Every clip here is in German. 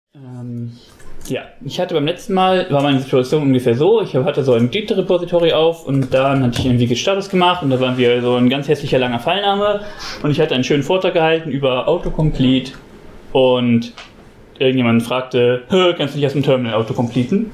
Ja, ich hatte beim letzten Mal, war meine Situation ungefähr so, ich hatte so ein Git-Repository auf und dann hatte ich irgendwie Git-Status gemacht und da waren wir so ein ganz hässlicher langer Pfeilname und ich hatte einen schönen Vortrag gehalten über Autocomplete und irgendjemand fragte, kannst du nicht aus dem Terminal autocompleten?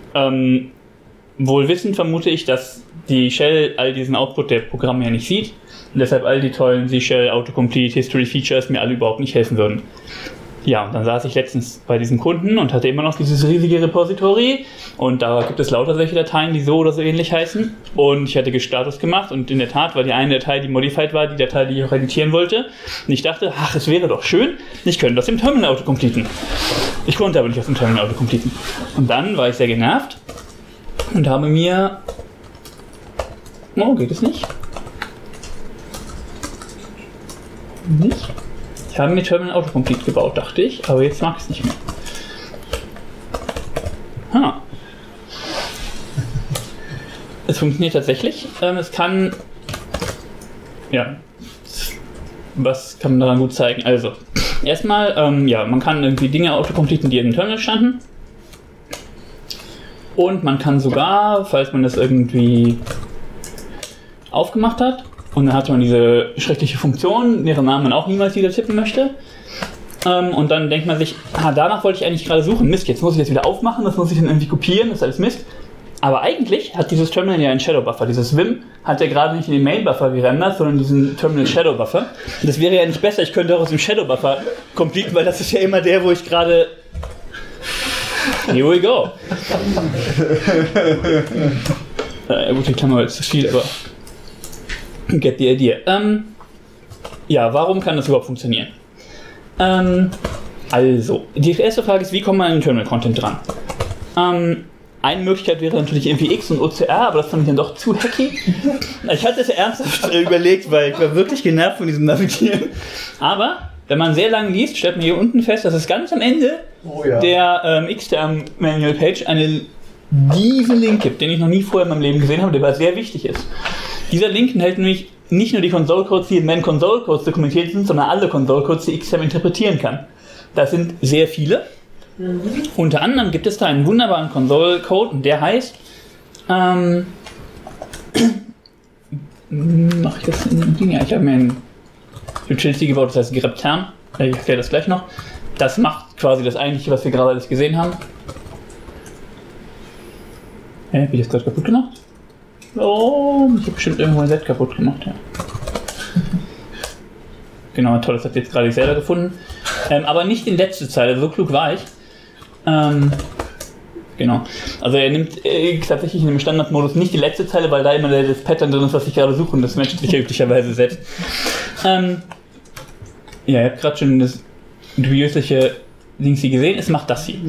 Wohl wissend vermute ich, dass die Shell all diesen Output der Programme ja nicht sieht und deshalb all die tollen C-Shell Autocomplete History Features mir alle überhaupt nicht helfen würden. Ja, und dann saß ich letztens bei diesem Kunden und hatte immer noch dieses riesige Repository und da gibt es lauter solche Dateien, die so oder so ähnlich heißen und ich hatte Git-Status gemacht und in der Tat war die eine Datei, die modified war, die Datei, die ich auch editieren wollte und ich dachte, ach, es wäre doch schön, ich könnte aus dem Terminal autocompleten. Ich konnte aber nicht aus dem Terminal autocompleten. Und dann war ich sehr genervt und habe mir... Oh, geht es nicht? Nicht? Ich habe mir Terminal Autocomplete gebaut, dachte ich, aber jetzt mag ich es nicht mehr. Es funktioniert tatsächlich. Es kann... Ja. Was kann man daran gut zeigen? Also, erstmal, ja, man kann irgendwie Dinge autocompleten, die in dem Terminal standen. Und man kann sogar, falls man das irgendwie aufgemacht hat, und dann hatte man diese schreckliche Funktion, deren Namen man auch niemals wieder tippen möchte. Und dann denkt man sich, danach wollte ich eigentlich gerade suchen. Mist, jetzt muss ich das wieder aufmachen, das muss ich dann irgendwie kopieren, das ist alles Mist. Aber eigentlich hat dieses Terminal ja einen Shadow Buffer. Dieses Vim hat ja gerade nicht in den Main Buffer gerendert, sondern diesen Terminal Shadow Buffer. Und das wäre ja nicht besser, ich könnte auch aus dem Shadow Buffer completen, weil das ist ja immer der, wo ich gerade... Here we go. Ja gut, die Klammer war jetzt zu viel, aber... Get the idea. Ja, warum kann das überhaupt funktionieren? Also, die erste Frage ist, wie kommt man an den Terminal-Content dran? Eine Möglichkeit wäre natürlich irgendwie X und OCR, aber das fand ich dann doch zu hacky. Ich hatte es ja ernsthaft überlegt, weil ich war wirklich genervt von diesem Navigieren. Aber, wenn man sehr lange liest, stellt man hier unten fest, dass es ganz am Ende der Xterm-Manual-Page diesen Link gibt, den ich noch nie vorher in meinem Leben gesehen habe, der aber sehr wichtig ist. Dieser Link enthält nämlich nicht nur die Console-Codes, die in Man-Console-Codes dokumentiert sind, sondern alle Console-Codes, die Xterm interpretieren kann. Das sind sehr viele. Unter anderem gibt es da einen wunderbaren Console-Code und der heißt mache ich das in Ding? Ja, ich habe mir ein Utility gebaut, das heißt grepterm. Ich erkläre das gleich noch. Das macht quasi das eigentliche, was wir gerade alles gesehen haben. Wie ich das gerade kaputt gemacht? Oh, ich habe bestimmt irgendwo ein Set kaputt gemacht, ja. Genau, toll, das hat jetzt gerade ich selber gefunden. Aber nicht in letzte Zeile, so klug war ich. Genau. Also er nimmt tatsächlich in dem Standardmodus nicht die letzte Zeile, weil da immer das Pattern drin ist, was ich gerade suche und das matcht sich üblicherweise selbst. Ja, ihr habt gerade schon das dubiöse Dings hier gesehen, es macht das hier.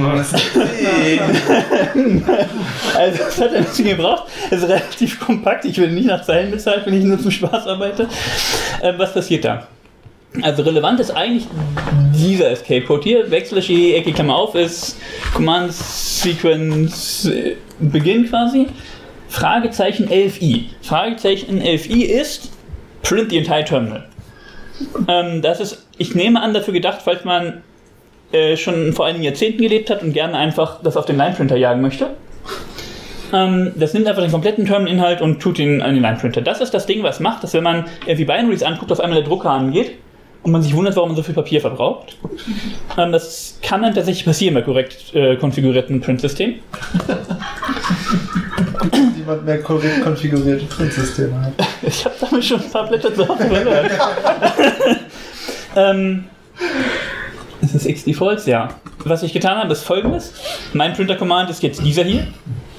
Also es hat ein bisschen gebraucht, es ist relativ kompakt, ich will nicht nach Zeilen bezahlt, wenn ich nur zum Spaß arbeite. Was passiert da? Also relevant ist eigentlich dieser Escape-Code hier, Backslash E, Ecke, Klammer auf, ist Command Sequence Begin quasi, Fragezeichen 11i. Fragezeichen 11i ist Print the entire terminal. Das ist, ich nehme an, dafür gedacht, falls man schon vor einigen Jahrzehnten gelebt hat und gerne einfach das auf den Line-Printer jagen möchte. Das nimmt einfach den kompletten Terminal-Inhalt und tut ihn an den Line-Printer. Das ist das Ding, was macht, dass wenn man irgendwie Binaries anguckt, auf einmal der Drucker angeht und man sich wundert, warum man so viel Papier verbraucht. Das kann dann tatsächlich passieren bei korrekt konfigurierten Print-Systemen. Jemand mehr korrekt konfigurierte Print-Systeme hat. Ich habe damit schon ein paar Blätter zu Hause gehört. Ist das X-Defaults? Ja. Was ich getan habe, ist folgendes. Mein Printer-Command ist jetzt dieser hier.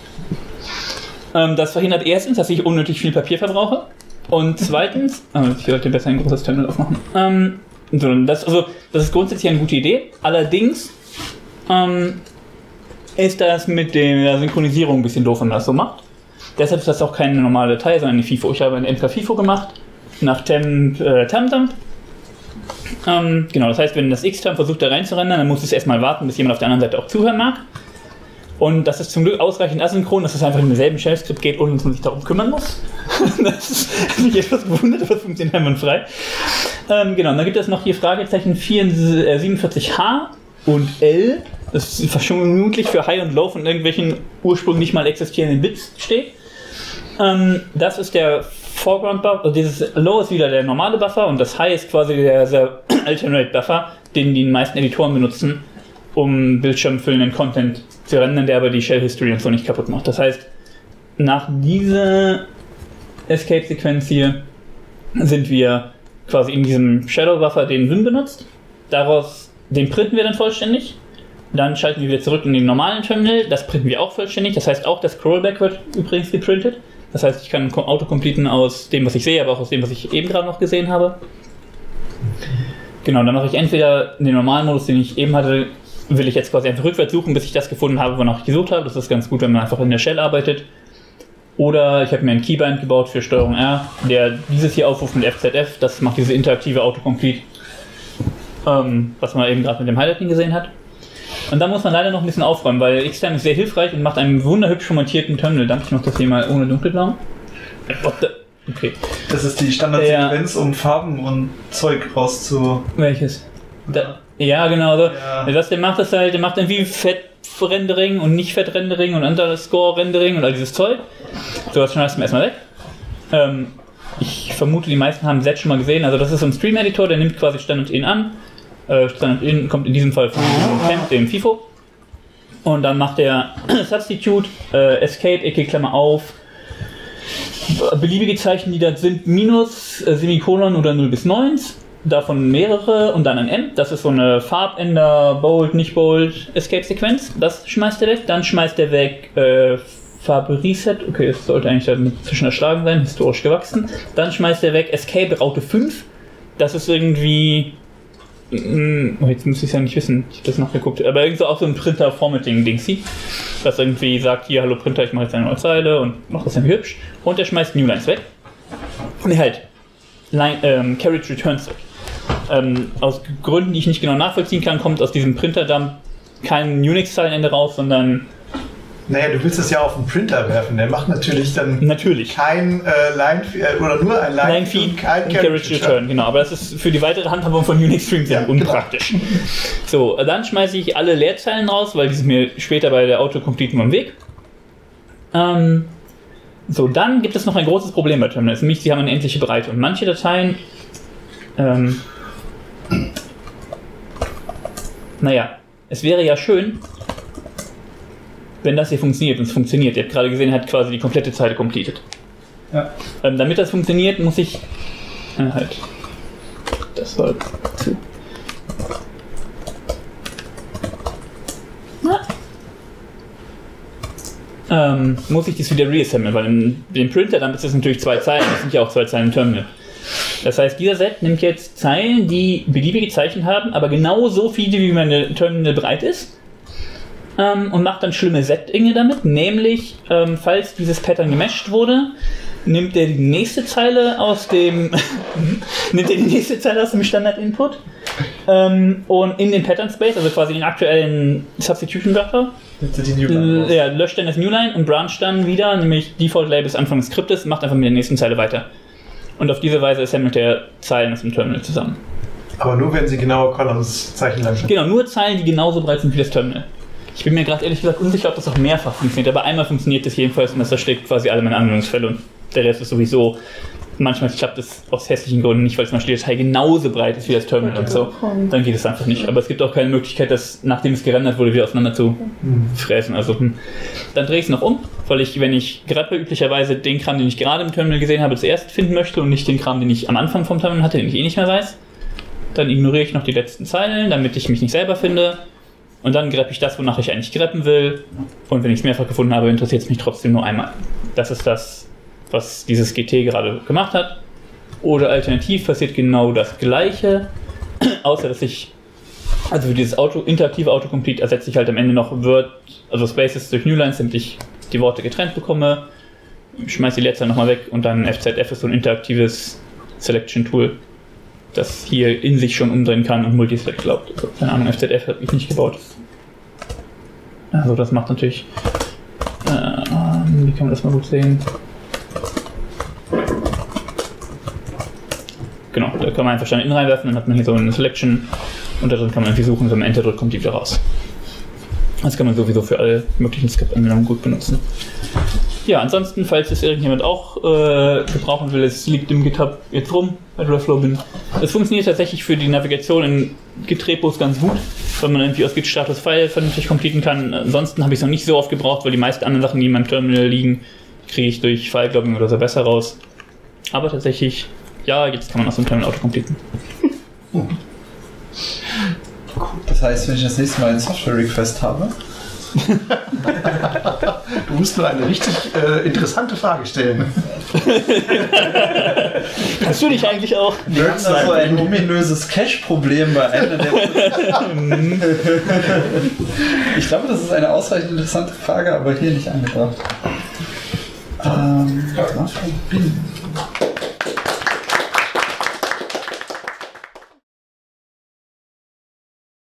Das verhindert erstens, dass ich unnötig viel Papier verbrauche. Und zweitens, ich sollte besser ein großes Terminal aufmachen. Das ist grundsätzlich eine gute Idee. Allerdings ist das mit der Synchronisierung ein bisschen doof, wenn man das so macht. Deshalb ist das auch keine normale Datei, sondern eine FIFO. Ich habe eine MK-FIFO gemacht nach temp. Genau, das heißt, wenn das Xterm versucht da reinzurendern, dann muss es erstmal warten, bis jemand auf der anderen Seite auch zuhören mag. Und das ist zum Glück ausreichend asynchron, dass es einfach in demselben Shell-Skript geht, ohne dass man sich darum kümmern muss. Das ist mich etwas gewundert, aber es funktioniert einwandfrei. Genau, und dann gibt es noch hier Fragezeichen 47H. Und L, das ist vermutlich für High und Low von irgendwelchen ursprünglich nicht mal existierenden Bits steht. Das ist der Foreground Buffer, also dieses Low ist wieder der normale Buffer und das High ist quasi der Alternate Buffer, den die meisten Editoren benutzen, um bildschirmfüllenden Content zu rendern, der aber die Shell History und so nicht kaputt macht. Das heißt, nach dieser Escape-Sequenz hier sind wir quasi in diesem Shadow Buffer, den Vim benutzt. Den printen wir dann vollständig. Dann schalten wir wieder zurück in den normalen Terminal. Das printen wir auch vollständig. Das heißt, auch das Scrollback wird übrigens geprintet. Das heißt, ich kann autocompleten aus dem, was ich sehe, aber auch aus dem, was ich eben gerade noch gesehen habe. Genau, dann mache ich entweder den normalen Modus, den ich eben hatte, will ich jetzt quasi einfach rückwärts suchen, bis ich das gefunden habe, wonach ich gesucht habe. Das ist ganz gut, wenn man einfach in der Shell arbeitet. Oder ich habe mir einen Keybind gebaut für Steuerung R, der dieses hier aufruft mit FZF. Das macht diese interaktive Autocomplete, was man eben gerade mit dem Highlighting gesehen hat. Und da muss man leider noch ein bisschen aufräumen, weil Xterm ist sehr hilfreich und macht einen wunderhübsch formatierten Terminal. Danke, ich mache das hier mal ohne Dunkelblau. Okay. Das ist die Standardsequenz, um Farben und Zeug rauszu... Welches? Ja, genau so. Ja. Was der macht, der macht irgendwie Fett-Rendering und nicht Fett-Rendering und Underscore-Rendering und all dieses Zeug. So, das schmeißen wir erstmal weg. Ich vermute, die meisten haben Set schon mal gesehen. Also das ist so ein Stream-Editor, der nimmt quasi Standard-In an. Standard-In kommt in diesem Fall von dem FIFO. Und dann macht er Substitute, Escape, Klammer auf, beliebige Zeichen, die da sind, Minus, Semikolon oder 0 bis 9, davon mehrere und dann ein M. Das ist so eine Farbänder, Bold, nicht Bold, Escape-Sequenz. Das schmeißt er weg. Dann schmeißt er weg Farbe-Reset. Okay, das sollte eigentlich dazwischen erschlagen sein, historisch gewachsen. Dann schmeißt er weg Escape Raute 5. Das ist irgendwie... jetzt müsste ich es ja nicht wissen, ich habe das nachgeguckt, aber irgendwie auch so ein Printer-Formatting-Ding, das irgendwie sagt, hier, hallo Printer, ich mache jetzt eine neue Zeile und mache das dann hübsch. Und er schmeißt Newlines weg. Und er halt Carriage Returns weg. Aus Gründen, die ich nicht genau nachvollziehen kann, kommt aus diesem Printer-Dump kein Unix-Zeilenende raus, sondern... Naja, du willst es ja auf den Printer werfen, der macht natürlich dann kein Line-Feed oder nur ein Line-Feed und kein Carriage Return. Genau, aber das ist für die weitere Handhabung von Unix-Streams sehr unpraktisch. Genau. So, dann schmeiße ich alle Leerzeilen raus, weil die sind mir später bei der Autocomplete nur im Weg. So, dann gibt es noch ein großes Problem bei Terminals, nämlich sie haben eine endliche Breite und manche Dateien naja, es wäre ja schön, wenn das hier funktioniert, und es funktioniert. Ihr habt gerade gesehen, er hat quasi die komplette Zeile completed. Ja. Damit das funktioniert, muss ich das soll zu. Muss ich das wieder reassemblen, weil in dem Printer, damit ist es natürlich 2 Zeilen, das sind ja auch 2 Zeilen im Terminal. Das heißt, dieser Set nimmt jetzt Zeilen, die beliebige Zeichen haben, aber genau so viele, wie meine Terminal breit ist. Und macht dann schlimme Set-Dinge damit, nämlich, falls dieses Pattern gemesht wurde, nimmt er die nächste Zeile aus dem Standard-Input und in den Pattern-Space, also quasi den aktuellen Substitution-Buffer, löscht dann das Newline und branch dann wieder, nämlich Default-Label bis Anfang des Skriptes, macht einfach mit der nächsten Zeile weiter. Und auf diese Weise assembelt er Zeilen aus dem Terminal zusammen. Aber nur, wenn sie genaue Columns-Zeichen lang sind. Genau, nur Zeilen, die genauso breit sind wie das Terminal. Ich bin mir gerade ehrlich gesagt unsicher, ob das auch mehrfach funktioniert, aber einmal funktioniert das jedenfalls und das erschlägt quasi alle meine Anwendungsfälle und der Rest ist sowieso, manchmal klappt es aus hässlichen Gründen nicht, weil zum Beispiel das Teil genauso breit ist wie das Terminal und so, dann geht es einfach nicht. Aber es gibt auch keine Möglichkeit, das, nachdem es gerendert wurde, wieder auseinander zu fräsen. Also dann drehe ich es noch um, weil ich, wenn ich greppe, üblicherweise den Kram, den ich gerade im Terminal gesehen habe, zuerst finden möchte und nicht den Kram, den ich am Anfang vom Terminal hatte, den ich eh nicht mehr weiß. Dann ignoriere ich noch die letzten Zeilen, damit ich mich nicht selber finde. Und dann greppe ich das, wonach ich eigentlich greppen will. Und wenn ich es mehrfach gefunden habe, interessiert es mich trotzdem nur einmal. Das ist das, was dieses GT gerade gemacht hat. Oder alternativ passiert genau das Gleiche. Außer, dass ich, also für dieses interaktive Autocomplete ersetze ich halt am Ende noch Word, also Spaces durch Newlines, damit ich die Worte getrennt bekomme. Schmeiße die Leerzeilen nochmal weg und dann FZF ist so ein interaktives Selection-Tool, das hier in sich schon umdrehen kann und Multiselect glaubt. Also, keine Ahnung, FZF habe ich nicht gebaut. Also das macht natürlich... wie kann man das mal gut sehen? genau, da kann man einfach Steine reinwerfen, dann hat man hier so eine Selection und da drin kann man irgendwie suchen, wenn man Enter drückt, kommt die wieder raus. Das kann man sowieso für alle möglichen Skriptanwendungen gut benutzen. Ja, ansonsten, falls es irgendjemand auch gebrauchen will, es liegt im GitHub jetzt rum, bei Draflow bin. Es funktioniert tatsächlich für die Navigation in Git-Repos ganz gut, weil man irgendwie aus Git-Status-File vernünftig completen kann. Ansonsten habe ich es noch nicht so oft gebraucht, weil die meisten anderen Sachen, die in meinem Terminal liegen, kriege ich durch File-Globbing oder so besser raus. Aber tatsächlich, ja, jetzt kann man aus dem Terminal autocompleten. Das heißt, wenn ich das nächste Mal einen Software-Request habe... Du musst nur eine richtig interessante Frage stellen. Das würde ich eigentlich auch. Wir haben da so ein ominöses Cache-Problem bei einer der... Ich glaube, das ist eine ausreichend interessante Frage, aber hier nicht angebracht.